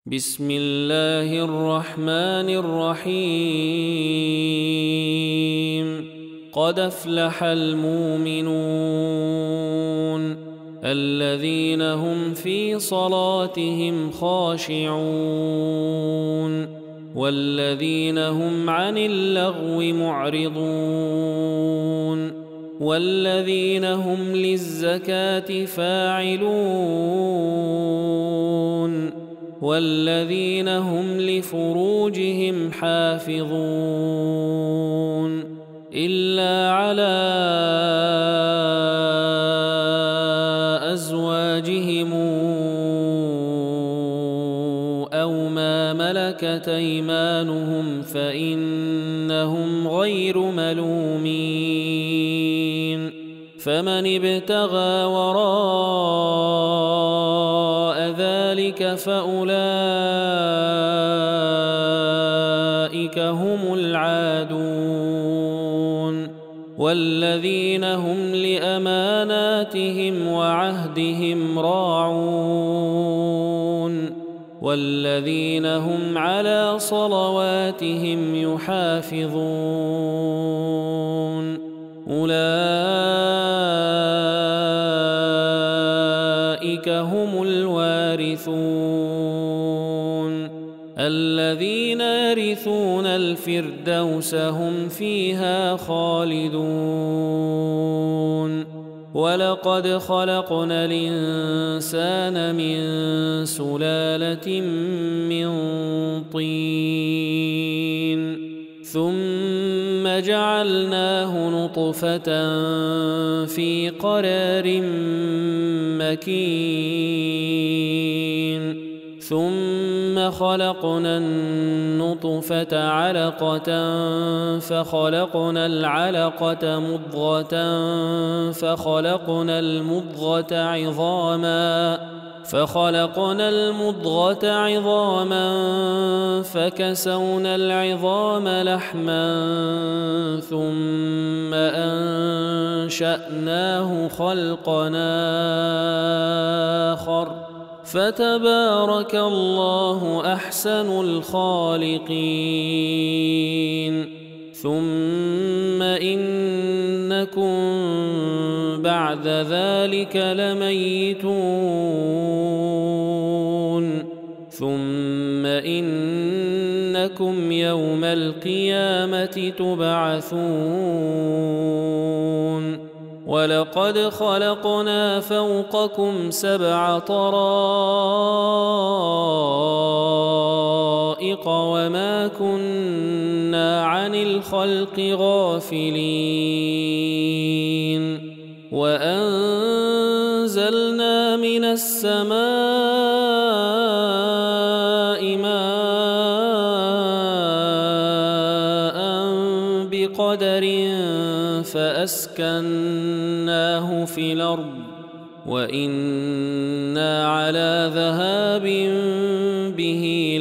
بسم الله الرحمن الرحيم. قد أفلح المؤمنون الذين هم في صلاتهم خاشعون والذين هم عن اللغو معرضون والذين هم للزكاة فاعلون والذين هم لفروجهم حافظون إلا على أزواجهم أو ما ملكت أيمانهم فإنهم غير ملومين فمن ابتغى وراء ذلك فأولئك هم العادون والذين هم لأماناتهم وعهدهم راعون والذين هم على صلواتهم يحافظون أولئك هم الوارثون الذين يرثون الفردوس هم فيها خالدون ولقد خلقنا الإنسان من سلالة من طين ثم جعلناه نطفة في قرار مكين ثم خلقنا النطفة علقة فخلقنا العلقة مضغة فخلقنا المضغة عظاما فكسونا العظام لحما ثم أنشأناه خلقا آخر فتبارك الله أحسن الخالقين ثم إنكم بعد ذلك لميتون ثم إنكم يوم القيامة تبعثون ولقد خلقنا فوقكم 7 طرائق وما كنا عن الخلق غافلين وأنزلنا من السماء ماء بقدر فأسكناه في الأرض وإنا على ذهاب به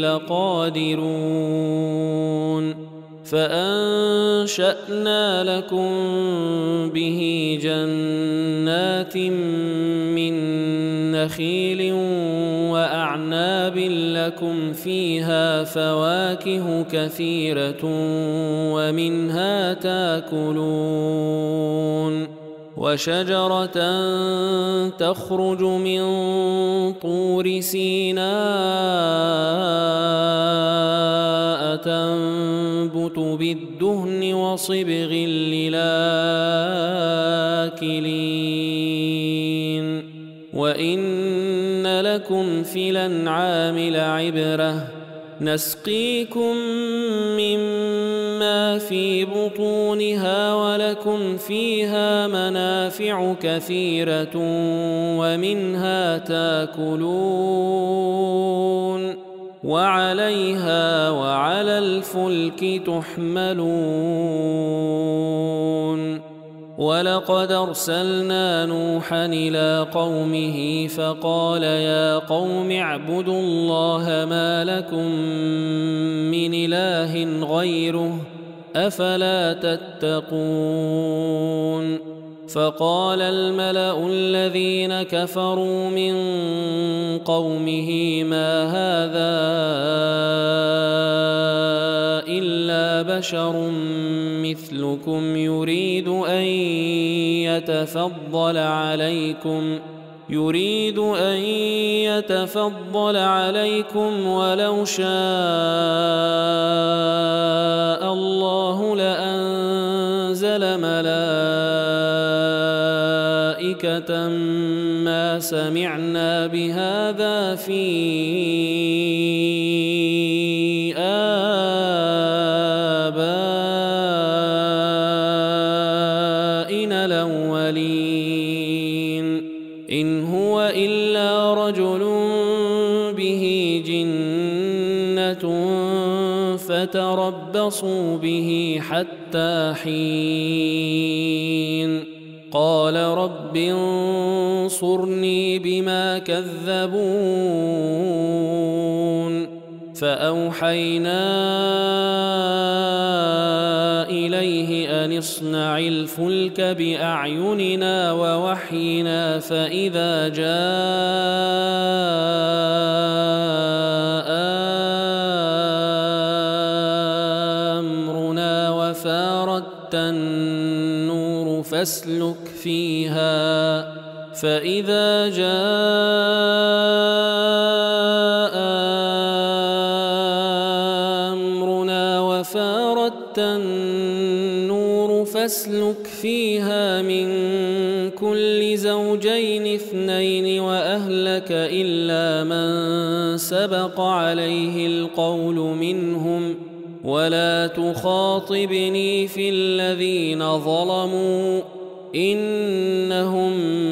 لقادرون فأنشأنا لكم به جنات من نخيل وأعناب لكم فيها فواكه كثيرة ومنها تاكلون وشجرة تخرج من طور سيناء تنبت بالدهن وصبغ للآكلين وإن لكم في الأنعام لعبرة نسقيكم مما في بطونها ولكم فيها منافع كثيرة ومنها تاكلون وعليها وعلى الفلك تحملون ولقد أرسلنا نوحا إلى قومه فقال يا قوم اعبدوا الله ما لكم من إله غيره أفلا تتقون فقال الملأ الذين كفروا من قومه ما هذا إلا بشر مثلكم يريد أن يتفضل عليكم ولو شاء الله لأنزل ملائكة ما سمعنا بهذا في آبائنا الأولين إن هو إلا رجل به جنة فتربصوا به حتى حين قال رب انصرني بما كذبون فأوحينا إليه أن اصنع الفلك بأعيننا ووحينا فإذا جاء أمرنا وفاردت النور فاسلك فيها من كل زوجين اثنين وأهلك إلا من سبق عليه القول منهم ولا تخاطبني في الذين ظلموا إنهم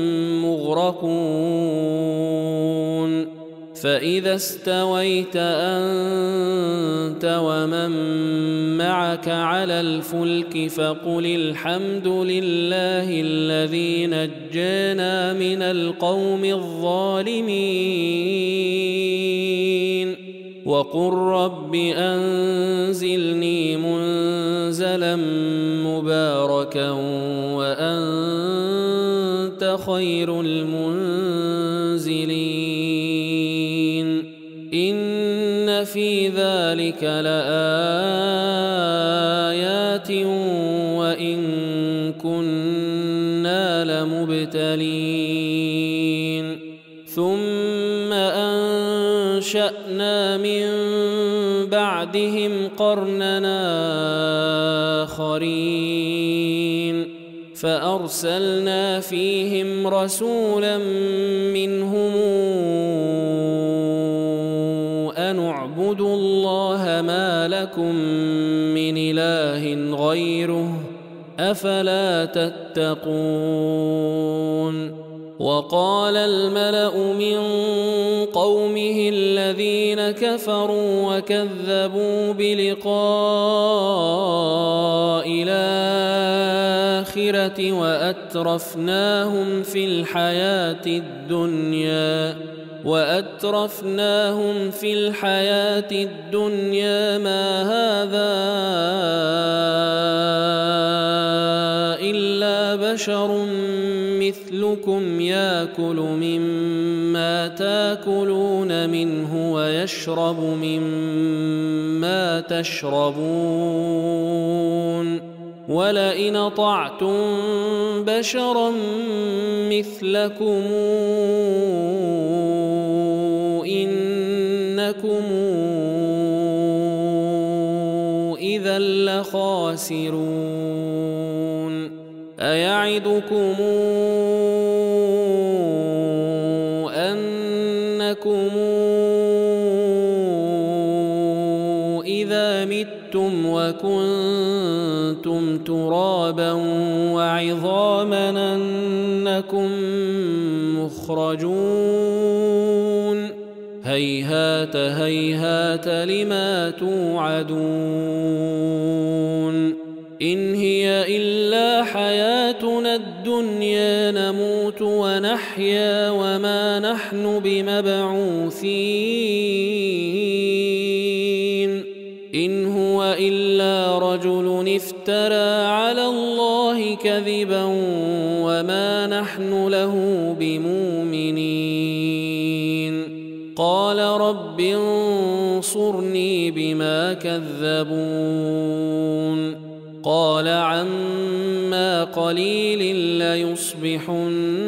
مغرقون فإذا استويت أنت ومن معك على الفلك فقل الحمد لله الذي نجانا من القوم الظالمين وقل رب أنزلني منزلا مباركا وأنت خير المنزلين إن في ذلك لآيات وإن كنا لمبتلين ثم أنشأنا من بعدهم قرننا آخرين فأرسلنا فيهم رسولا منهم أن اعبدوا الله ما لكم من إله غيره أفلا تتقون وقال الملأ من قومه الذين كفروا وكذبوا بلقاء الآخرة وأترفناهم في الحياة الدنيا ما هذا إلا بشر مثلكم يأكل مما تأكلون منه ويشرب مما تشربون ولئن أطعتم بشرا مثلكم إنكم إذا لخاسرون أيعدكم أنكم إذا متم وكنتم ترابا وعظاما أنكم مخرجون هيهات هيهات لما توعدون إن هي إلا حياتنا الدنيا نموت ونحيا وما نحن بمبعوثين إن هو إلا رجل افترى على الله كذبا انصرني بما كذبون قال عما قليل ليصبحن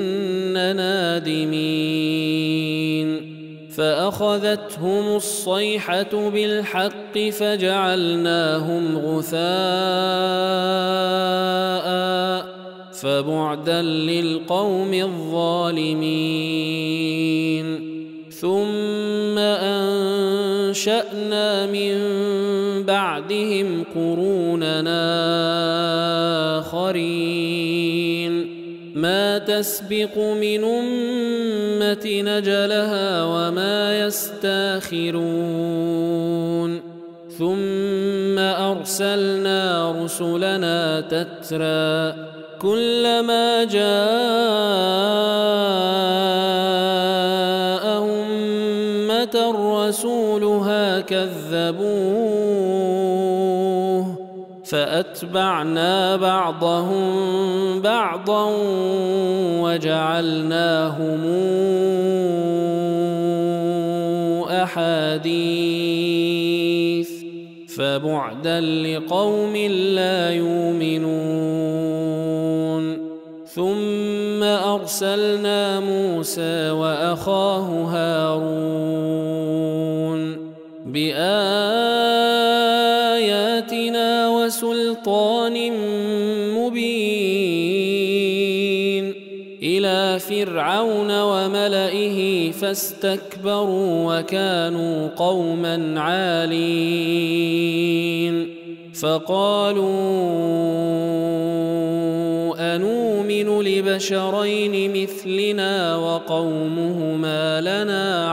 نادمين فأخذتهم الصيحة بالحق فجعلناهم غثاء فبعدا للقوم الظالمين ثم أنشأنا من بعدهم قروننا آخرين ما تسبق من أمة نجلها وما يستاخرون ثم أرسلنا رسلنا تترى كلما جاء أمة رسولها كذبوه فأتبعنا بعضهم بعضا وجعلناهم أحاديث فبعدا لقوم لا يؤمنون ثم أرسلنا موسى وأخاه هارون بآياتنا وسلطان مبين إلى فرعون وملئه فاستكبروا وكانوا قوما عالين فقالوا أنؤمن لبشرين مثلنا وقومهما لنا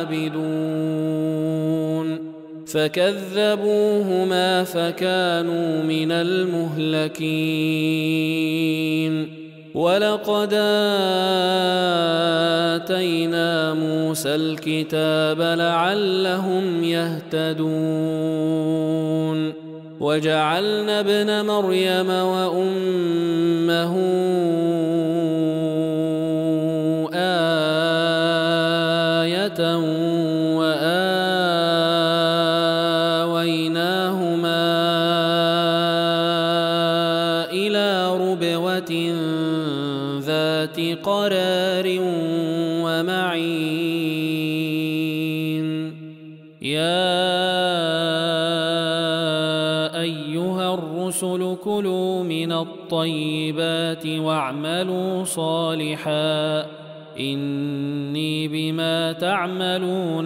عابدون فكذبوهما فكانوا من المهلكين ولقد آتينا موسى الكتاب لعلهم يهتدون وجعلنا ابن مريم وأمه آية وآويناهما إلى ربوة ذات قرار ومعين يا أيها الرسل كلوا من الطيبات واعملوا صالحا إني بما تعملون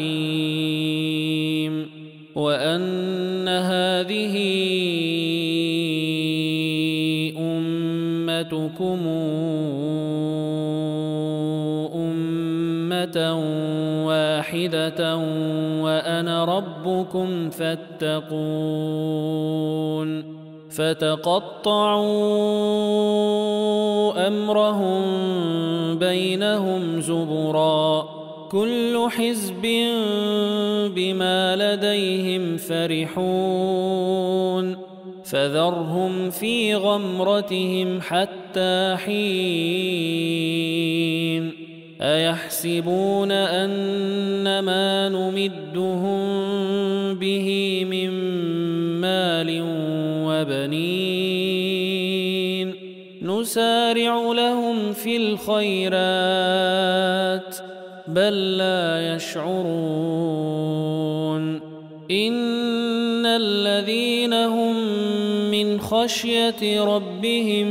عليم وأن هذه أمتكم أمة واحدة وأنا ربكم فاتقون فتقطعوا أمرهم بينهم زبرا كل حزب بما لديهم فرحون فذرهم في غمرتهم حتى حين أيحسبون أن ما نمدهم به من مال وبنين نسارع لهم في الخيرات بل لا يشعرون إن الذين هم من خشية ربهم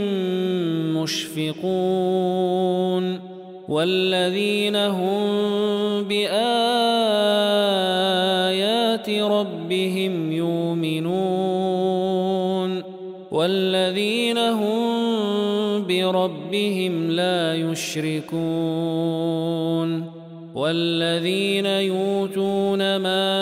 مشفقون والذين هم بآيات ربهم يؤمنون والذين هم بربهم لا يشركون والذين يؤتون ما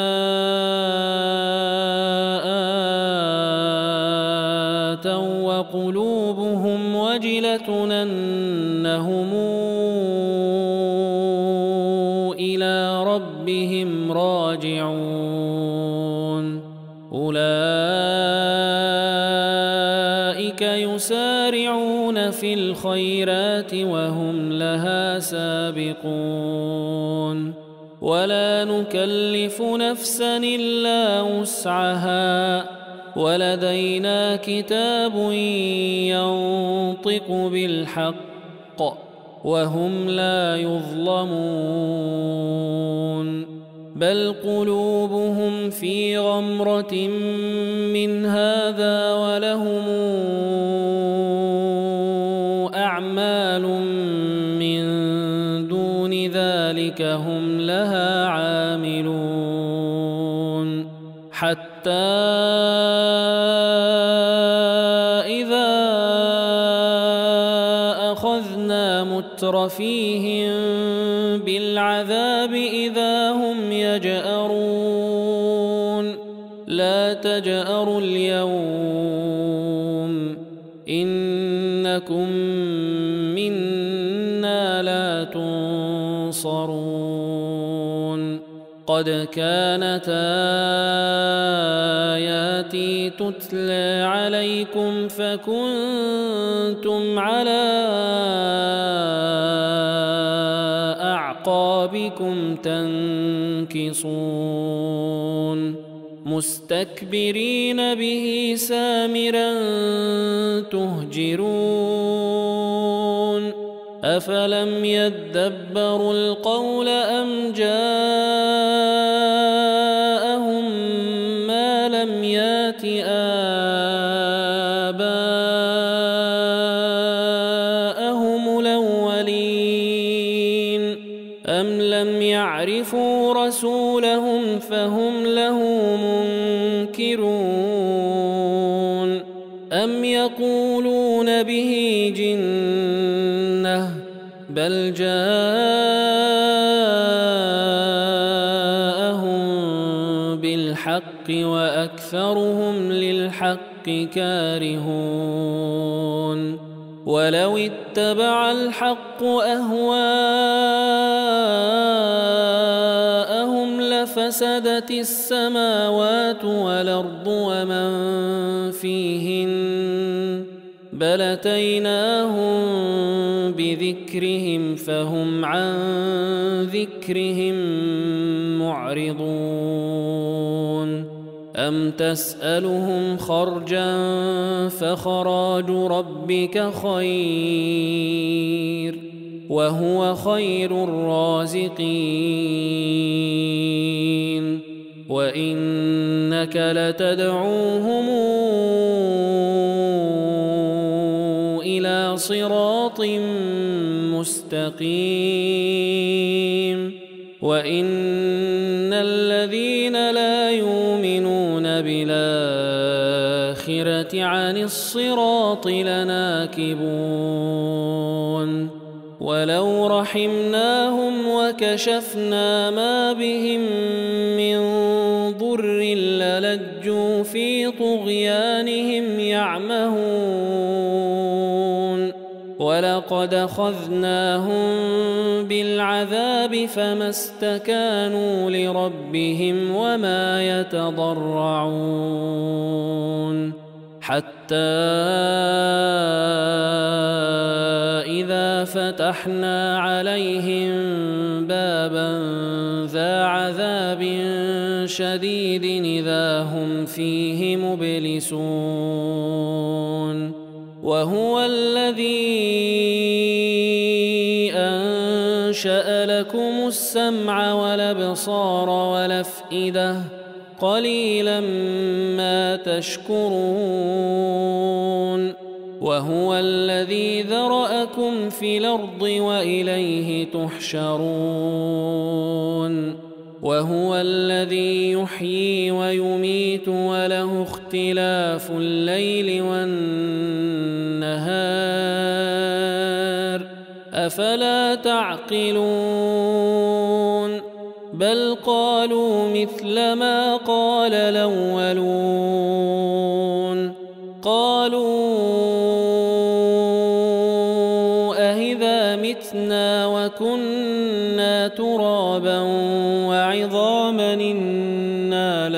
آتوا وقلوبهم وجلة أنهم إلى ربهم راجعون أولئك يسارعون في الخيرات وهم لها سابقون ولا نكلف نفسا إلا وسعها ولدينا كتاب ينطق بالحق وهم لا يظلمون بل قلوبهم في غمرة من هذا ولهم أعمال من دون ذلك هم لها عاملون حتى إذا أخذنا مترفيهم بالعذاب إذا هم يجأرون لا تجأروا اليوم إنكم منا لا تنصرون قد كانت آياتي تتلى عليكم فكنتم على أعقابكم تنكصون مستكبرين به سامرا تهجرون أفلم يدبروا القول أم جاءهم ما لم يات آباءهم الأولين أم لم يعرفوا رسولهم فهم له منكرون أم يقولون به جنة بل جاءهم بالحق وأكثرهم للحق كارهون ولو اتبع الحق أهواءهم لفسدت السماوات والأرض ومن فيهن بل أتيناهم بذكرهم فهم عن ذكرهم معرضون أم تسألهم خرجا فخراج ربك خير وهو خير الرازقين وإنك لتدعوهم إلى صراط مستقيم وإن الذين لا يؤمنون بالآخرة عن الصراط لناكبون ولو رحمناهم وكشفنا ما بهم من ضر للجوا في طغيانهم يعمهون ولقد أخذناهم بالعذاب فما استكانوا لربهم وما يتضرعون حتى إذا فتحنا عليهم بابا ذا عذاب شديد إذا هم فيه مبلسون وهو الذي أنشأ لكم السمع والأبصار والأفئدة قليلا ما تشكرون وهو الذي ذرأكم في الأرض وإليه تحشرون وهو الذي يحيي ويميت وله اختلاف الليل والنهار أفلا تعقلون بل قالوا مثل ما قال الأولون قالوا أهذا متنا وكنا ترابا وعظاما إنا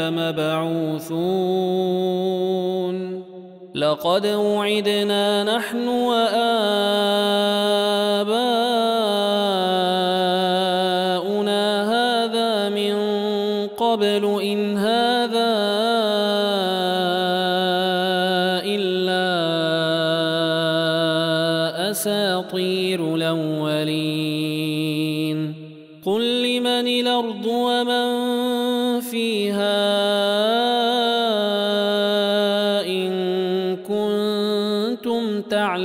لمبعوثون لقد وعدنا نحن وآباؤنا هذا قبل إن هذا إلا أساطير الأولين قل لمن الأرض ومن فيها إن كنتم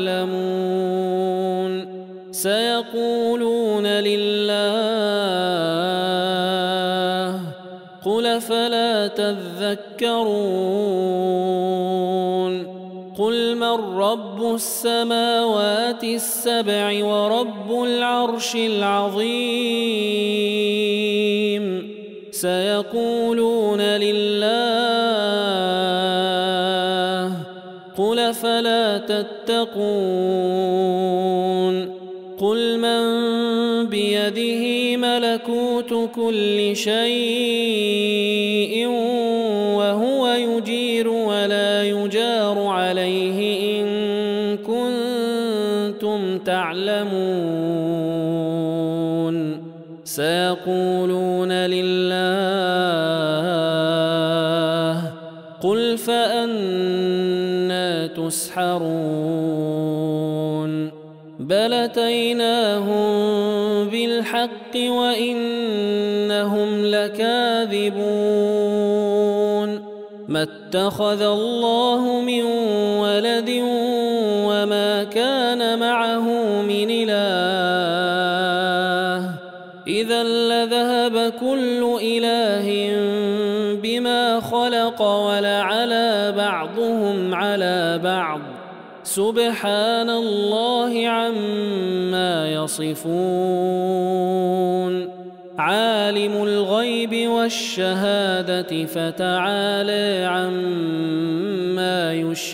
تعلمون سيقولون لله قل فلا تذكرون قل من رب السماوات السبع ورب العرش العظيم سيقولون لله قل فلا تتقون قل من بيده ملكوت كل شيء وهو يجير ولا يجار عليه إن كنتم تعلمون سيقولون لله قل فأنى تسحرون بل أتيناهم بالحق وإنهم لكاذبون ما اتخذ الله من ولد وما كان معه من إله إذا لذهب كل إله بما خلق ولعلى بعضهم على بعض سبحان الله عما يصفون عالم الغيب والشهادة فتعالى عما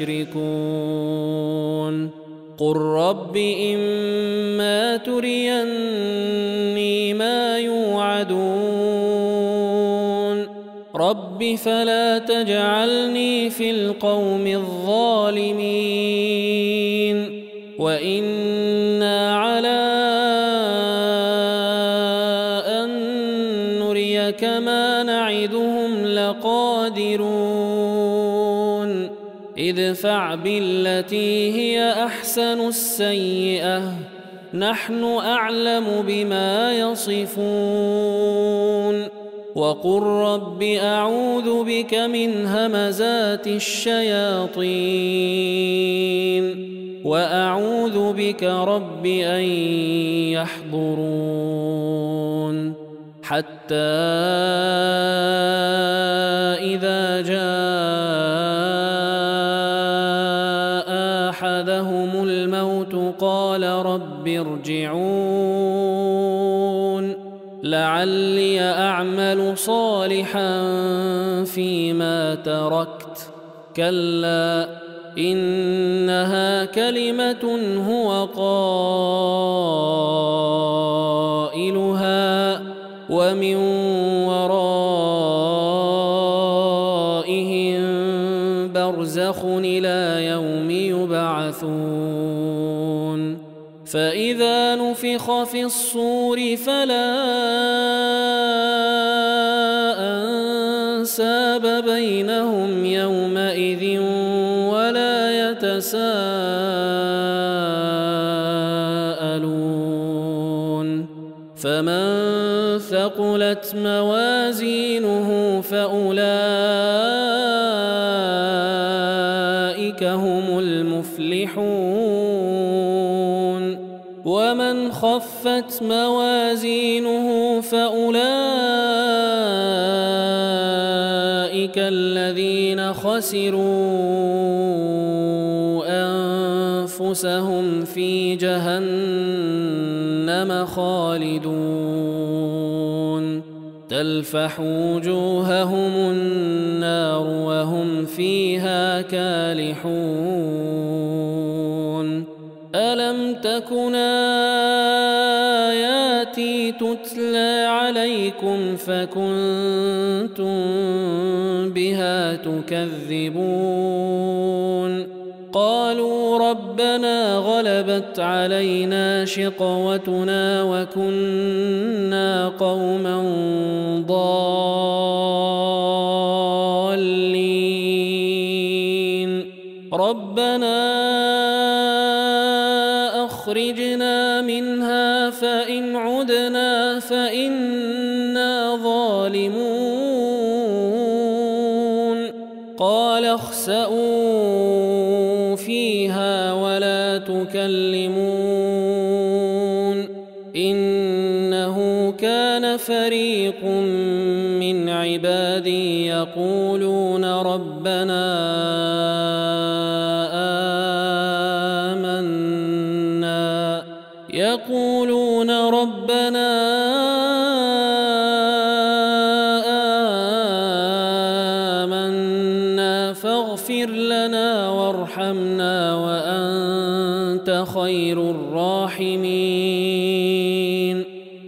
يشركون قل رب إما تريني ما يوعدون رب فلا تجعلني في القوم الظالمين وإنا على أن نريك ما نعدهم لقادرون ادفع بالتي هي أحسن السيئة نحن أعلم بما يصفون وقل رب أعوذ بك من همزات الشياطين وأعوذ بك رب أن يحضرون حتى إذا جاء أحدهم الموت قال رب ارجعون لعلي أعمل صالحا فيما تركت كلا إنها كلمة هو قائلها ومن ورائهم برزخ إلى يوم يبعثون فإذا نفخ في الصور فلا أنساب بينهم يومئذ ولا يتساءلون فمن ثقلت موازينه فأولئك هم المفلحون ومن خفت موازينه فأولئك الذين خسروا أنفسهم في جهنم خالدون تلفح وجوههم النار وهم فيها كالحون ألم تكن آياتي تتلى عليكم فكنتم بها تكذبون قالوا ربنا غلبت علينا شقوتنا وكنا قوما ضالين ربنا أخرجنا منها فإن عدنا فإنا ظالمون قال اخسئوا فيها ولا تكلمون إنه كان فريق من عبادي يقولون ربنا آمنا فاغفر لنا وارحمنا وأنت خير الراحمين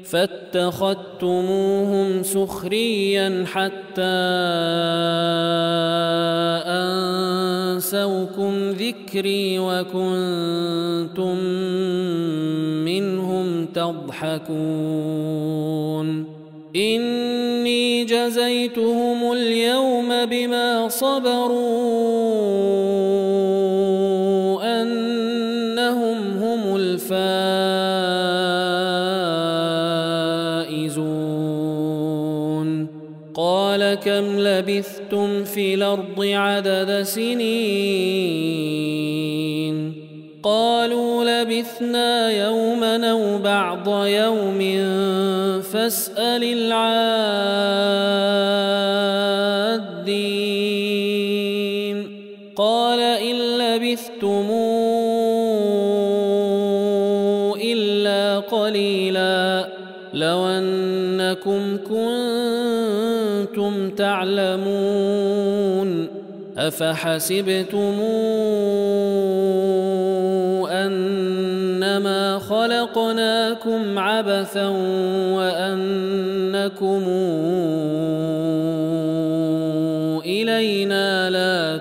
فاتخذتموهم سخريا حتى أنسوكم ذكري وكنتم منهم تضحكون إني جزيتهم اليوم بما صبروا أنهم هم الفائزون قال كم لبثتم في الأرض عدد سنين قالوا لبثنا يوما أو بعض يوم فاسأل العادين قال إن لبثتم إلا قليلا لو أنكم كنتم تعلمون أفحسبتم أنما خلقناكم عبثا وأنكم إلينا لا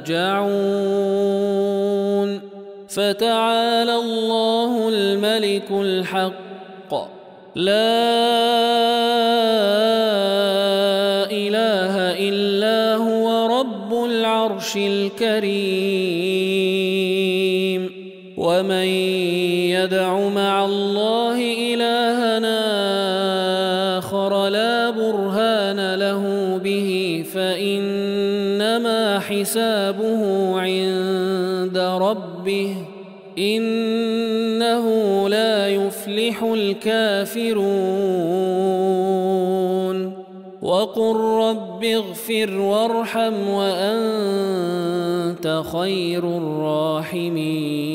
ترجعون فتعالى الله الملك الحق لا إله إلا هو رب العرش الكريم ومن يدع مع الله إلهنا آخر لا برهان له به فإنما حسابه عند ربه إنه لا يفلح الكافرون وقل رب اغفر وارحم وأنت خير الراحمين